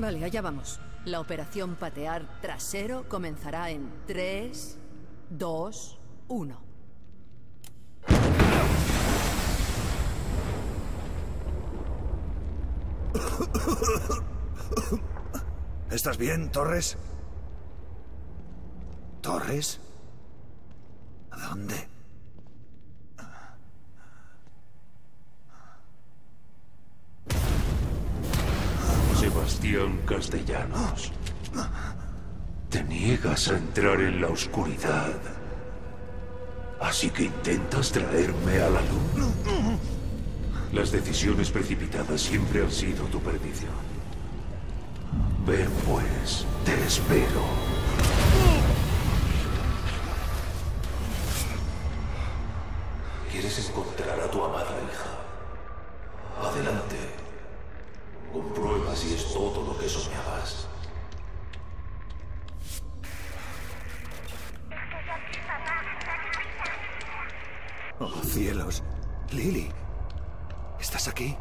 Vale, allá vamos. La operación patear trasero comenzará en 3, 2, 1. ¿Estás bien, Torres? ¿Torres? ¿A dónde? Sebastián Castellanos. Te niegas a entrar en la oscuridad. Así que intentas traerme a la luz. Las decisiones precipitadas siempre han sido tu perdición. Ven pues, te espero. ¿Quieres encontrar a tu amada hija? Adelante. Comprueba si es todo lo que soñabas. Oh, cielos. Lily, ¿estás aquí?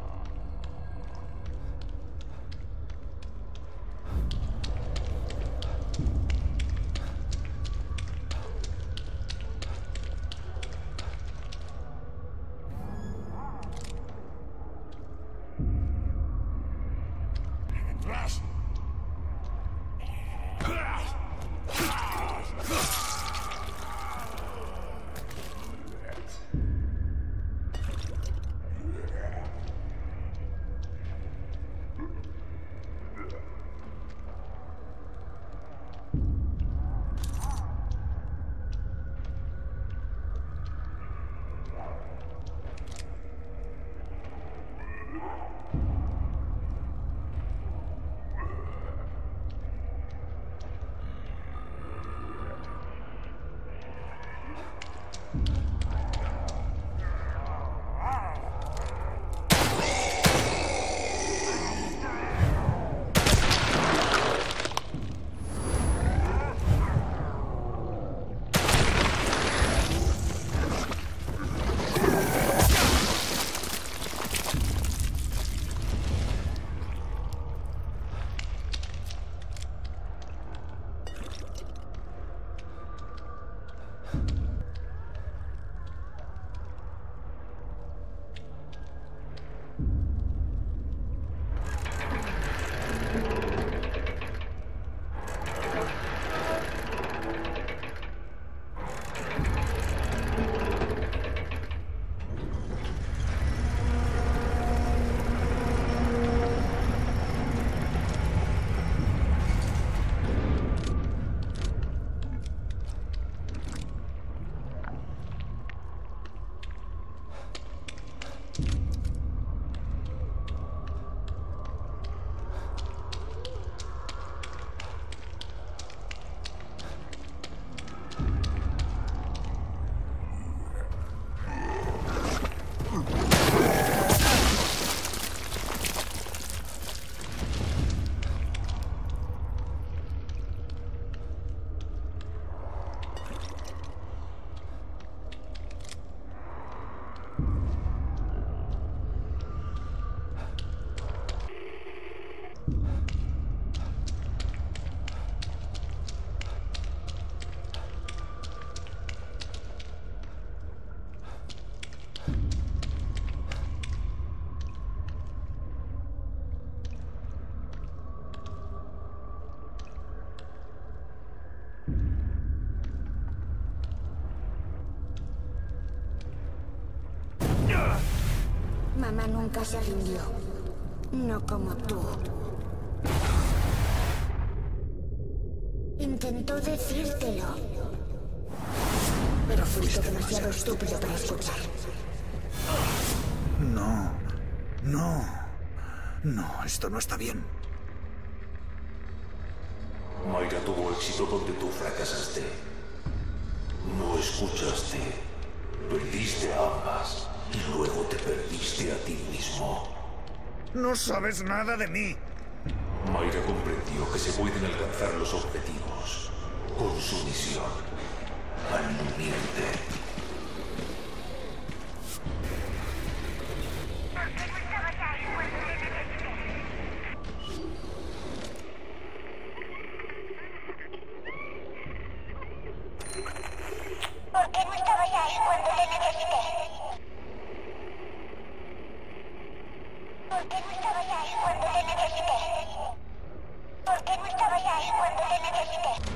Mamá nunca se rindió. No como tú. Intentó decírtelo. Pero fuiste demasiado estúpido para escuchar. No. No. No, esto no está bien. Mayra tuvo éxito donde tú fracasaste. No escuchaste. Perdiste a ambas. Y luego te perdiste a ti mismo. No sabes nada de mí. Mayra comprendió que se pueden alcanzar los objetivos con su misión. Al unirte. te necesité? ¿Por qué no estabas ahí cuando te necesité? ¿Por qué no estabas ahí cuando te necesité?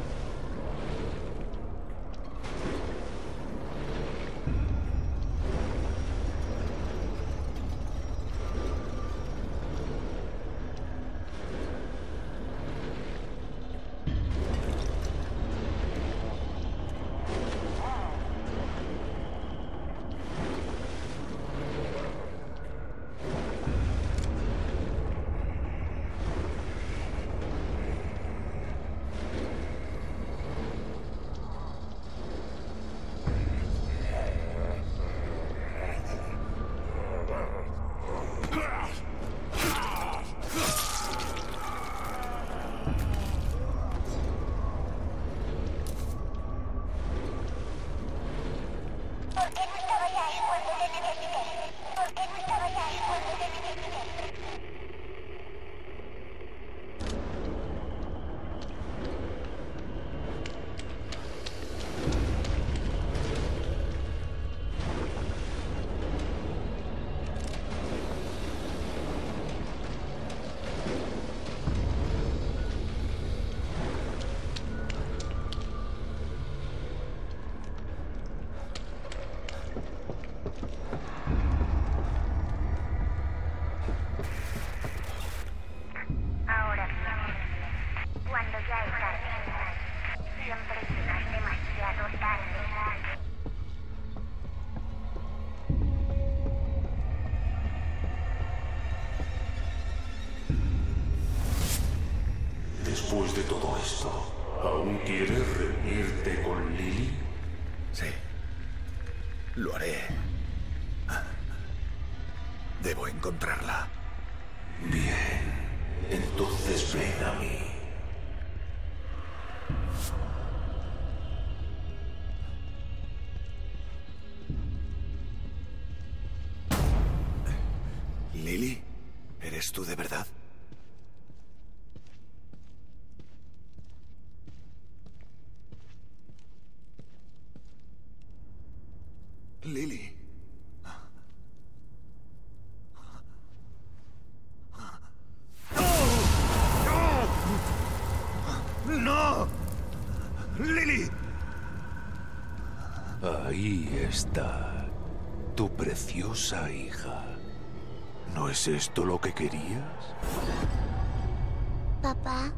Después de todo esto, ¿aún quieres reunirte con Lily? Sí. Lo haré. Debo encontrarla. Bien. Entonces ven a mí. ¿Lily? ¿Eres tú de verdad? Lily. ¡No! ¡Lily! Ahí está. Tu preciosa hija. ¿No es esto lo que querías? Papá.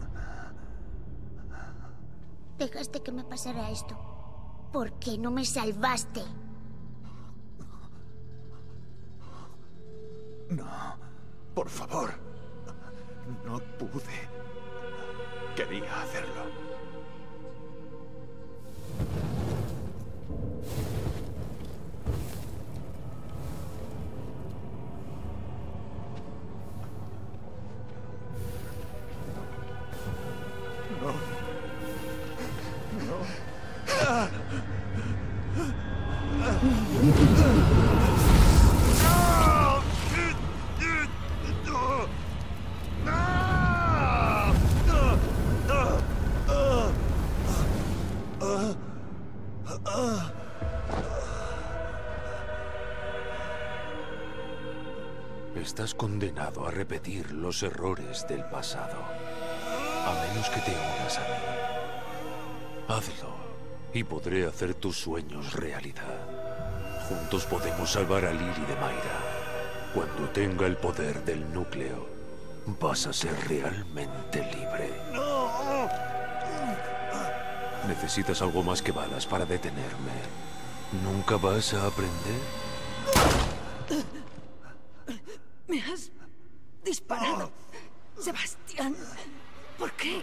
Dejaste que me pasara esto. ¿Por qué no me salvaste? No, por favor. No pude. Quería hacerlo. No. No. ¡Ah! Estás condenado a repetir los errores del pasado. A menos que te unas a mí. Hazlo, y podré hacer tus sueños realidad. Juntos podemos salvar a Lily de Mayra. Cuando tenga el poder del núcleo, vas a ser realmente libre. ¡No! Necesitas algo más que balas para detenerme. ¿Nunca vas a aprender? Me has disparado, Sebastián. ¿Por qué?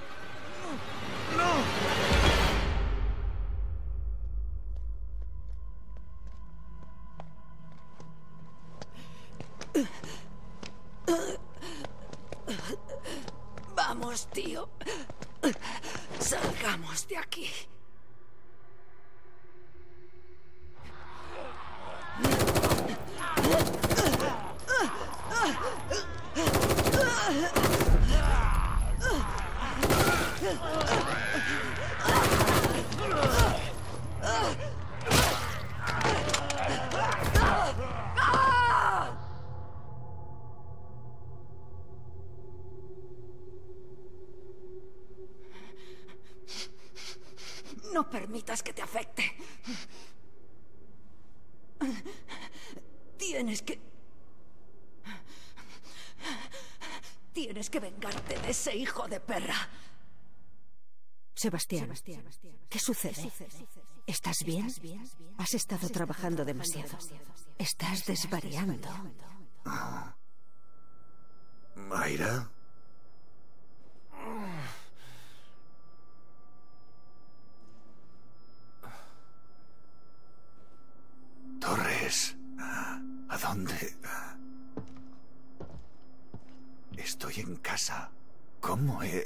Vamos, tío. Salgamos de aquí. No permitas que te afecte. Tienes que vengarte de ese hijo de perra. Sebastián, ¿qué sucede? ¿Estás bien? Has estado trabajando demasiado. Estás desvariando. ¿Mayra? Torres, ¿a dónde? Estoy en casa. ¿Cómo he...?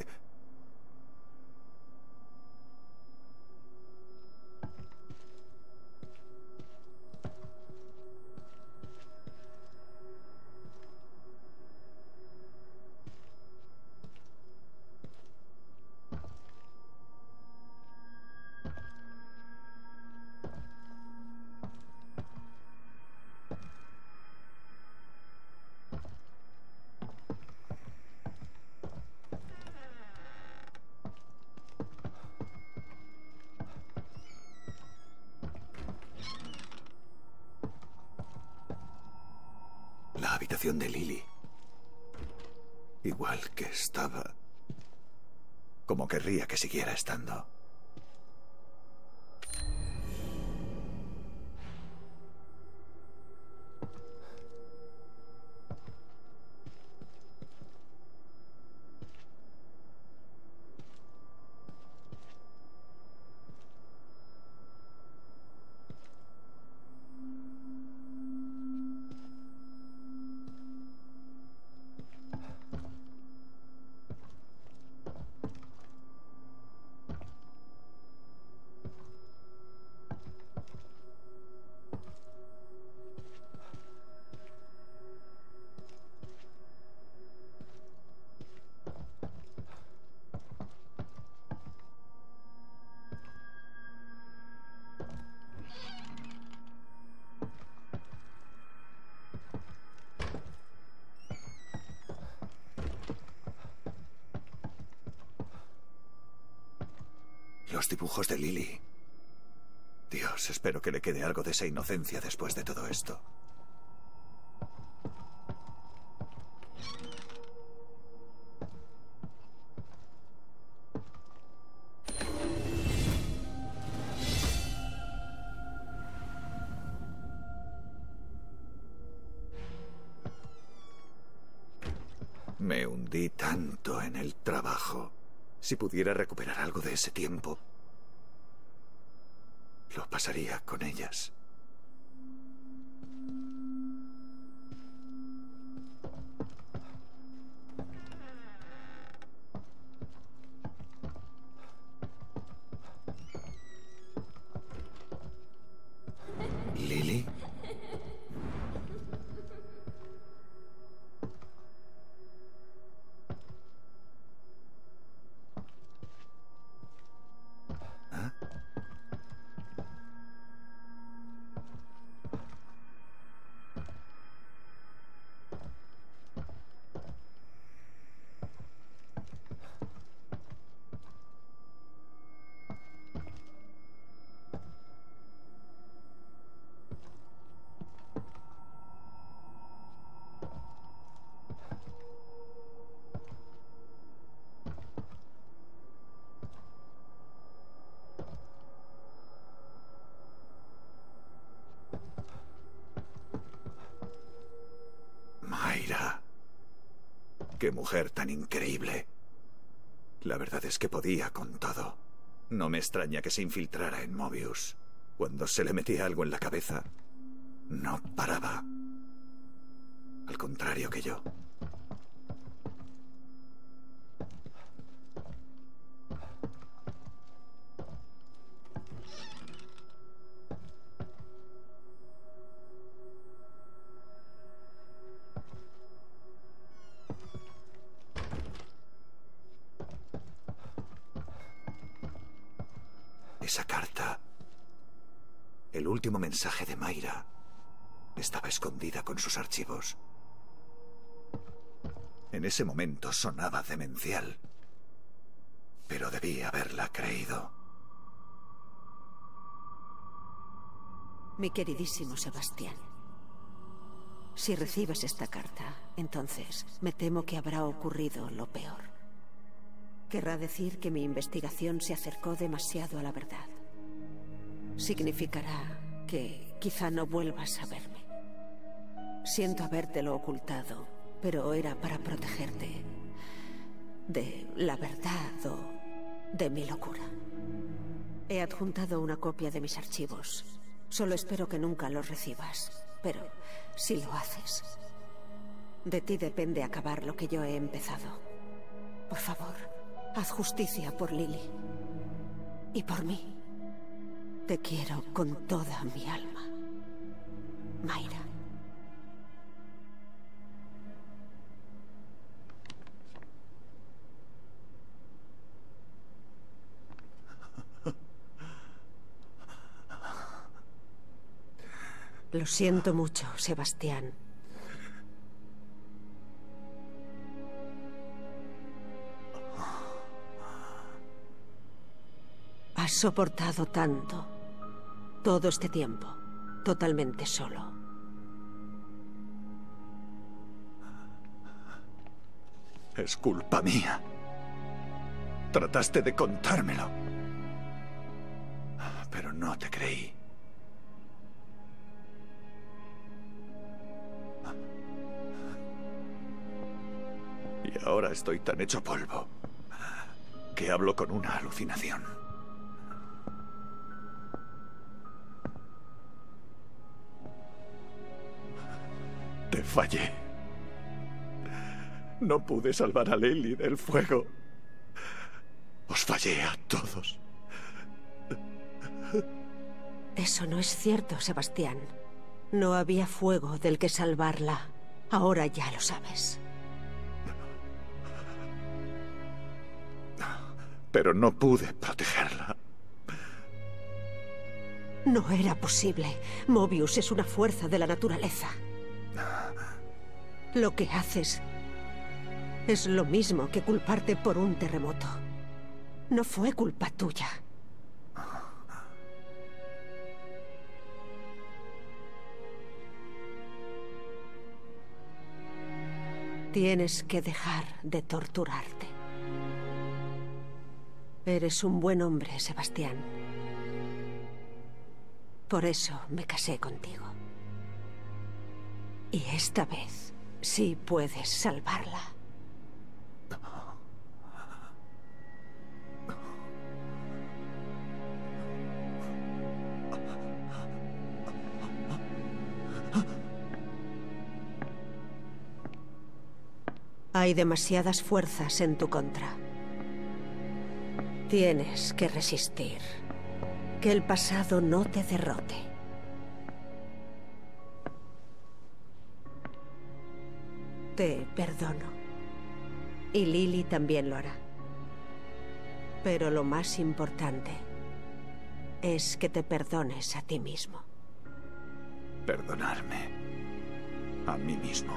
La habitación de Lily. Igual que estaba. Como querría que siguiera estando. Los dibujos de Lily. Dios, espero que le quede algo de esa inocencia después de todo esto. Me hundí tanto en el trabajo. Si pudiera recuperar algo de ese tiempo, lo pasaría con ellas. ¿Lily? Mayra. Qué mujer tan increíble. La verdad es que podía con todo. No me extraña que se infiltrara en Mobius. Cuando se le metía algo en la cabeza, no paraba. Al contrario que yo. Esa carta, el último mensaje de Mayra, estaba escondida con sus archivos. En ese momento sonaba demencial, pero debí haberla creído. Mi queridísimo Sebastián, si recibes esta carta, entonces me temo que habrá ocurrido lo peor. Querrá decir que mi investigación se acercó demasiado a la verdad. Significará que quizá no vuelvas a verme. Siento habértelo ocultado, pero era para protegerte de la verdad o de mi locura. He adjuntado una copia de mis archivos. Solo espero que nunca los recibas, pero si lo haces, de ti depende acabar lo que yo he empezado. Por favor, haz justicia por Lily y por mí. Te quiero con toda mi alma, Mayra. Lo siento mucho, Sebastián. Has soportado tanto, todo este tiempo, totalmente solo. Es culpa mía. Trataste de contármelo, pero no te creí. Y ahora estoy tan hecho polvo que hablo con una alucinación. Te fallé. No pude salvar a Lily del fuego. Os fallé a todos. Eso no es cierto, Sebastián. No había fuego del que salvarla. Ahora ya lo sabes. Pero no pude protegerla. No era posible. Mobius es una fuerza de la naturaleza. Lo que haces es lo mismo que culparte por un terremoto. No fue culpa tuya. Tienes que dejar de torturarte. Eres un buen hombre, Sebastián. Por eso me casé contigo. Y esta vez sí puedes salvarla. Hay demasiadas fuerzas en tu contra. Tienes que resistir. Que el pasado no te derrote. Te perdono. Y Lily también lo hará. Pero lo más importante es que te perdones a ti mismo. Perdonarme a mí mismo.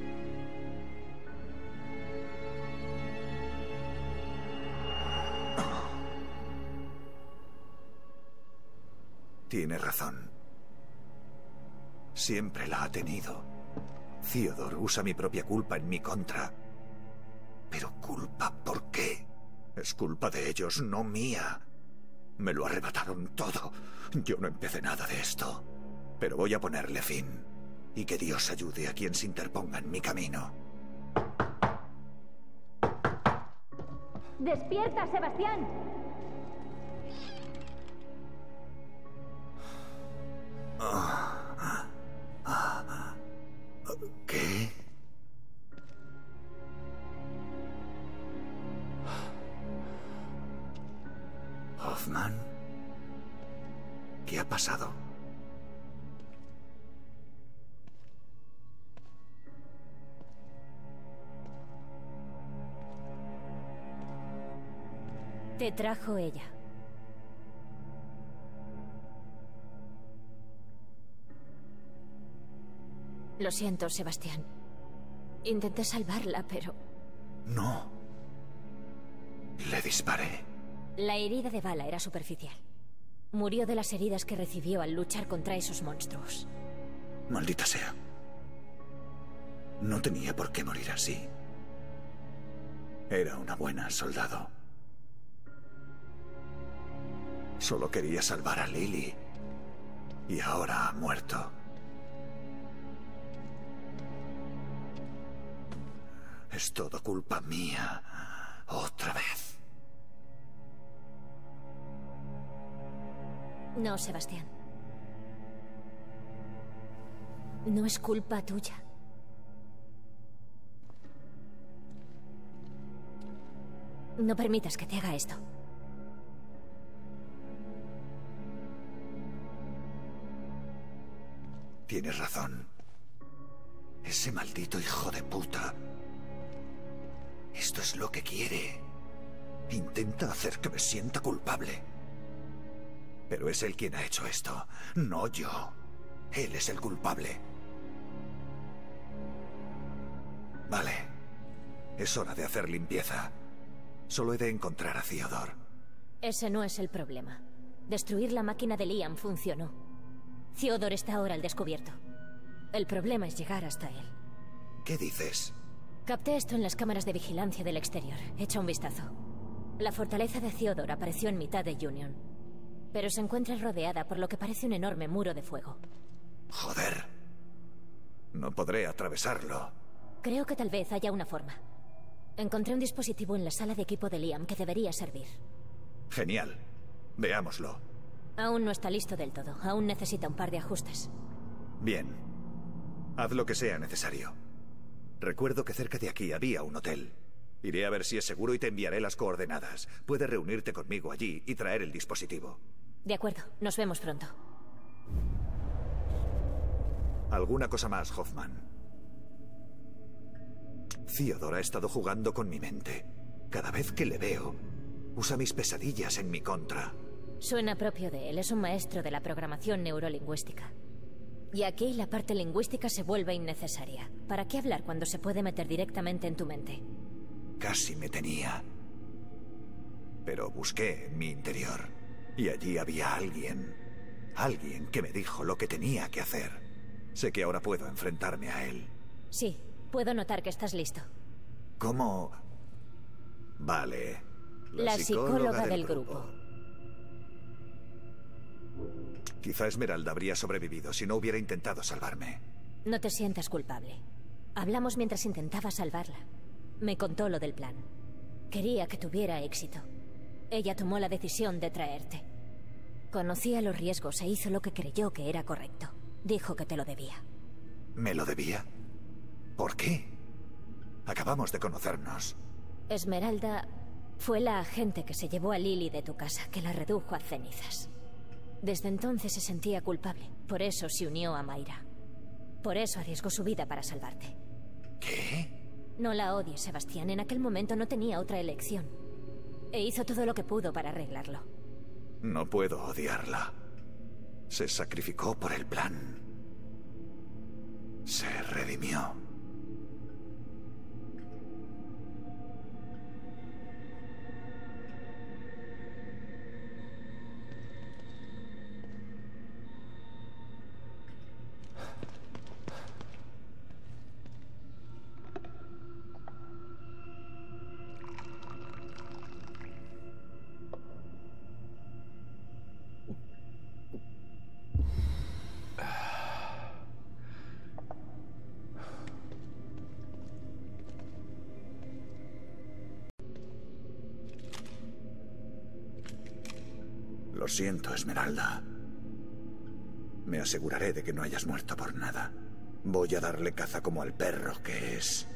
Tiene razón. Siempre la ha tenido. Theodore usa mi propia culpa en mi contra. Pero ¿culpa por qué? Es culpa de ellos, no mía. Me lo arrebataron todo. Yo no empecé nada de esto. Pero voy a ponerle fin. Y que Dios ayude a quien se interponga en mi camino. ¡Despierta, Sebastián! ¿Qué? Hoffman, ¿qué ha pasado? Te trajo ella. Lo siento, Sebastián. Intenté salvarla, pero... No. Le disparé. La herida de bala era superficial. Murió de las heridas que recibió al luchar contra esos monstruos. Maldita sea. No tenía por qué morir así. Era una buena soldado. Solo quería salvar a Lily. Y ahora ha muerto. Es todo culpa mía. Otra vez. No, Sebastián. No es culpa tuya. No permitas que te haga esto. Tienes razón. Ese maldito hijo de puta. Esto es lo que quiere. Intenta hacer que me sienta culpable. Pero es él quien ha hecho esto, no yo. Él es el culpable. Vale. Es hora de hacer limpieza. Solo he de encontrar a Theodore. Ese no es el problema. Destruir la máquina de Liam funcionó. Theodore está ahora al descubierto. El problema es llegar hasta él. ¿Qué dices? Capté esto en las cámaras de vigilancia del exterior. Echa un vistazo. La fortaleza de Theodore apareció en mitad de Union. Pero se encuentra rodeada por lo que parece un enorme muro de fuego. Joder. No podré atravesarlo. Creo que tal vez haya una forma. Encontré un dispositivo en la sala de equipo de Liam que debería servir. Genial. Veámoslo. Aún no está listo del todo. Aún necesita un par de ajustes. Bien. Haz lo que sea necesario. Recuerdo que cerca de aquí había un hotel. Iré a ver si es seguro y te enviaré las coordenadas. Puedes reunirte conmigo allí y traer el dispositivo. De acuerdo. Nos vemos pronto. ¿Alguna cosa más, Hoffman? Theodore ha estado jugando con mi mente. Cada vez que le veo, usa mis pesadillas en mi contra. Suena propio de él. Es un maestro de la programación neurolingüística. Y aquí la parte lingüística se vuelve innecesaria. ¿Para qué hablar cuando se puede meter directamente en tu mente? Casi me tenía. Pero busqué en mi interior. Y allí había alguien. Alguien que me dijo lo que tenía que hacer. Sé que ahora puedo enfrentarme a él. Sí, puedo notar que estás listo. ¿Cómo? Vale. La psicóloga del grupo. Quizá Esmeralda habría sobrevivido si no hubiera intentado salvarme. No te sientas culpable. Hablamos mientras intentaba salvarla. Me contó lo del plan. Quería que tuviera éxito. Ella tomó la decisión de traerte. Conocía los riesgos e hizo lo que creyó que era correcto. Dijo que te lo debía. ¿Me lo debía? ¿Por qué? Acabamos de conocernos. Esmeralda fue la agente que se llevó a Lily de tu casa, que la redujo a cenizas. Desde entonces se sentía culpable. Por eso se unió a Mayra. Por eso arriesgó su vida para salvarte. ¿Qué? No la odies, Sebastián. En aquel momento no tenía otra elección. E hizo todo lo que pudo para arreglarlo. No puedo odiarla. Se sacrificó por el plan. Se redimió. Lo siento, Esmeralda. Me aseguraré de que no hayas muerto por nada. Voy a darle caza como al perro que es.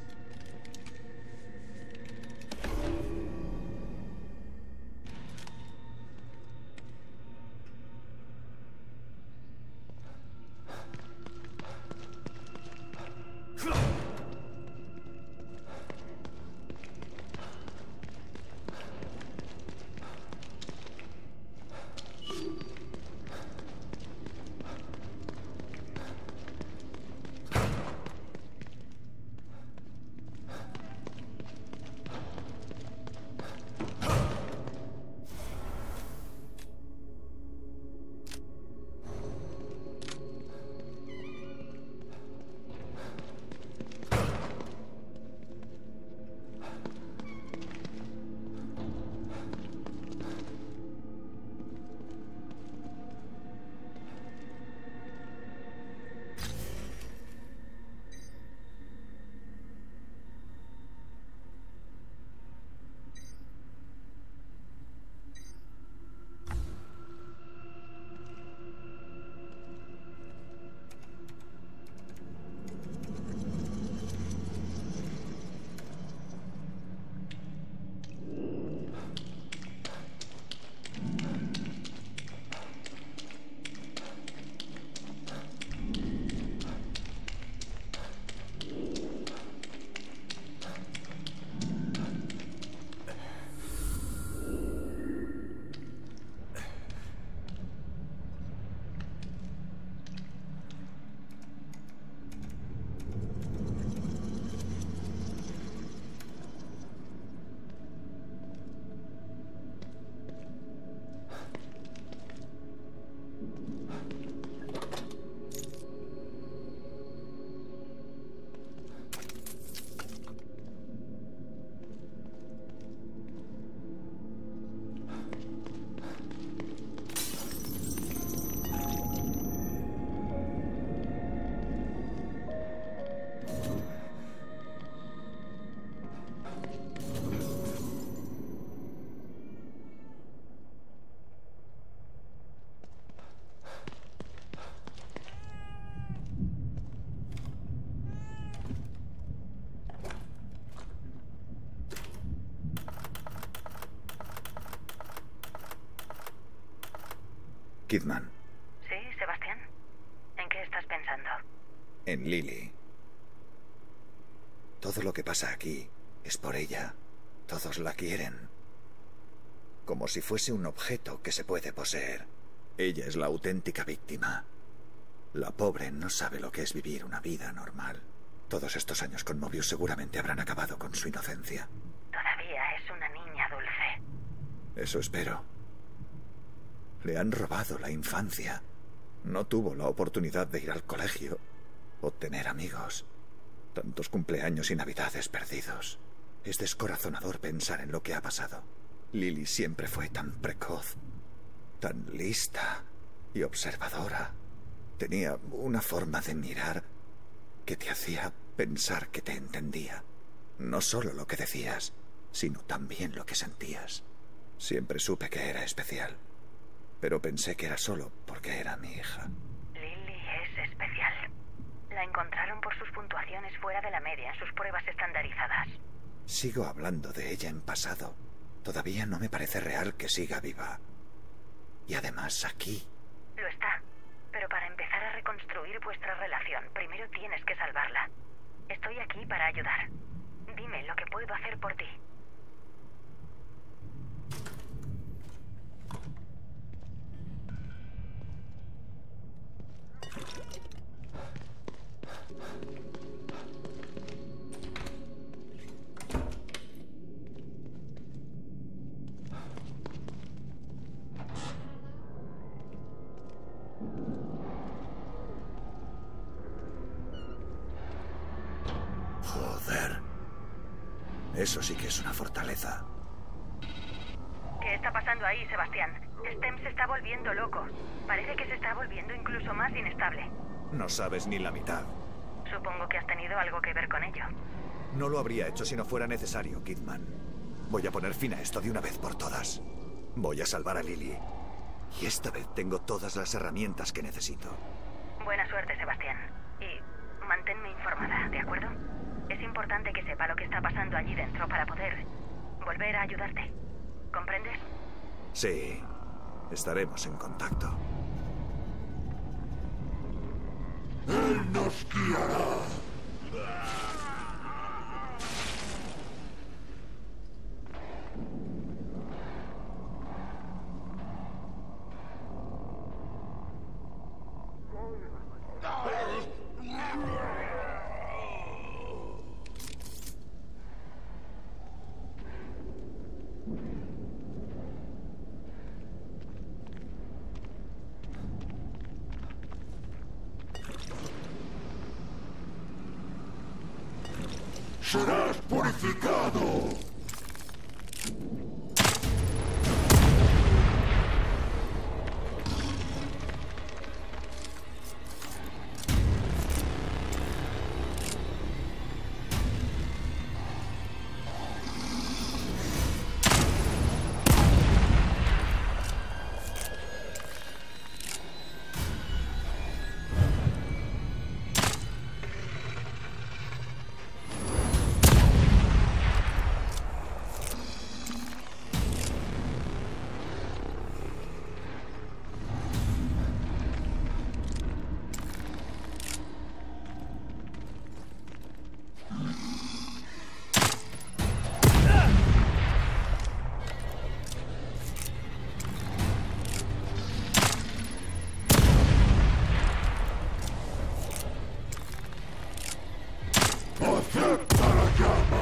Kidman. Sí, Sebastián. ¿En qué estás pensando? En Lily. Todo lo que pasa aquí es por ella. Todos la quieren. Como si fuese un objeto que se puede poseer. Ella es la auténtica víctima. La pobre no sabe lo que es vivir una vida normal. Todos estos años con Mobius seguramente habrán acabado con su inocencia. Todavía es una niña dulce. Eso espero. Le han robado la infancia. No tuvo la oportunidad de ir al colegio o tener amigos. Tantos cumpleaños y navidades perdidos. Es descorazonador pensar en lo que ha pasado. Lily siempre fue tan precoz, tan lista y observadora. Tenía una forma de mirar que te hacía pensar que te entendía. No solo lo que decías, sino también lo que sentías. Siempre supe que era especial, pero pensé que era solo porque era mi hija. Lily es especial. La encontraron por sus puntuaciones fuera de la media en sus pruebas estandarizadas. Sigo hablando de ella en pasado. Todavía no me parece real que siga viva. Y además aquí. Lo está. Pero para empezar a reconstruir vuestra relación, primero tienes que salvarla. Estoy aquí para ayudar. Dime lo que puedo hacer por ti. Joder. Eso sí que es una fortaleza. ¿Qué está pasando ahí, Sebastián? Stem se está volviendo loco. Parece que se está volviendo incluso más inestable. No sabes ni la mitad. Supongo que has tenido algo que ver con ello. No lo habría hecho si no fuera necesario, Kidman. Voy a poner fin a esto de una vez por todas. Voy a salvar a Lily. Y esta vez tengo todas las herramientas que necesito. Buena suerte, Sebastián. Y manténme informada, ¿de acuerdo? Es importante que sepa lo que está pasando allí dentro para poder volver a ayudarte. ¿Comprendes? Sí. Estaremos en contacto. Él nos guiará. Serás purificado. ¡Acepta la llama!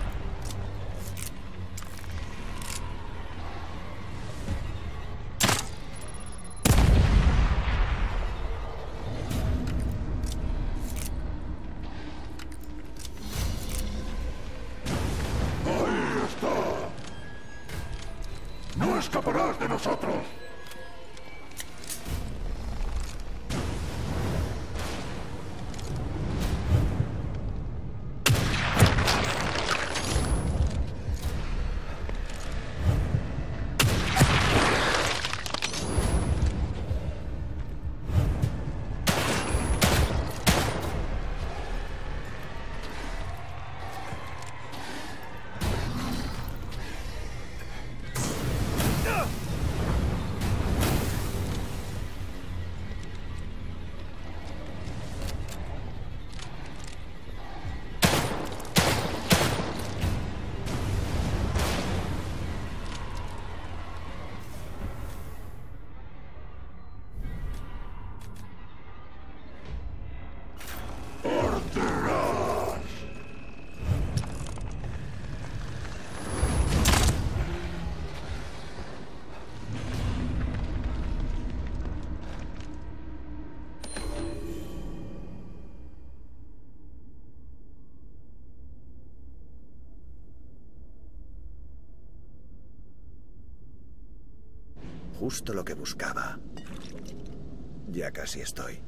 ¡Ahí está! ¡No escaparás de nosotros! Justo lo que buscaba. Ya casi estoy.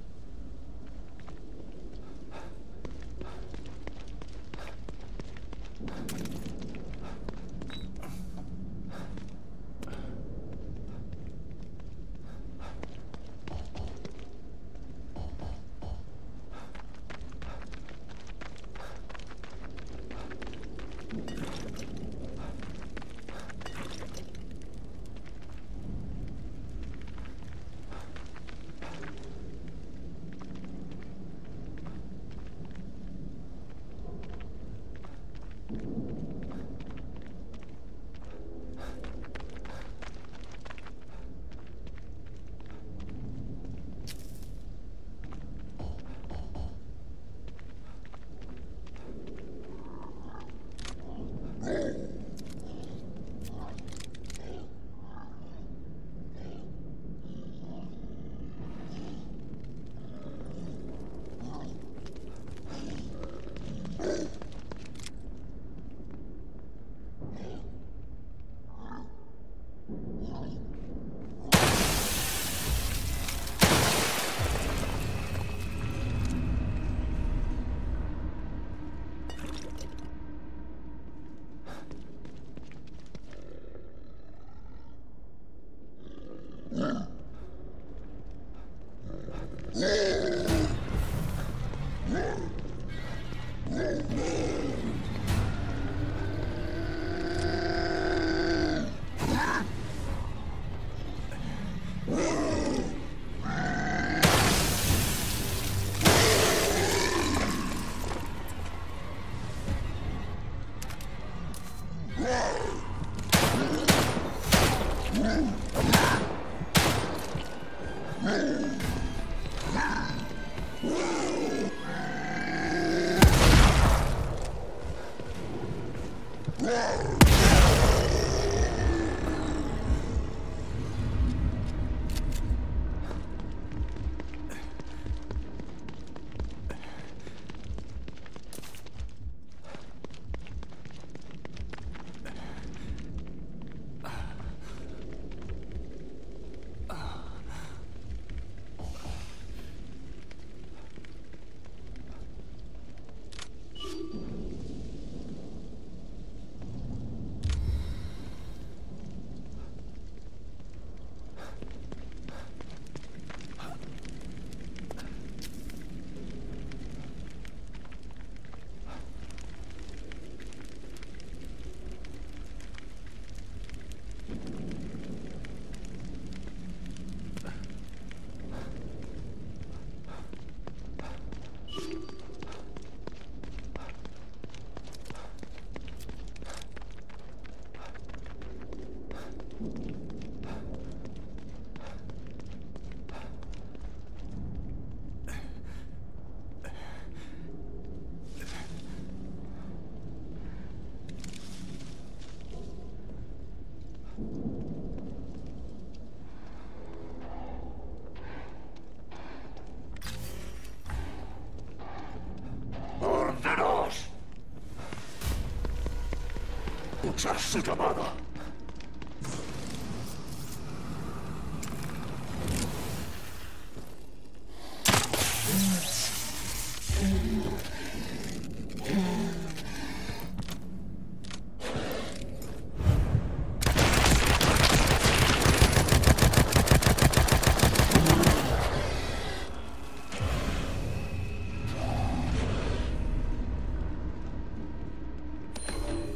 Escuchar su llamada.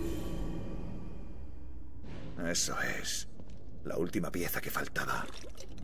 Eso es. La última pieza que faltaba.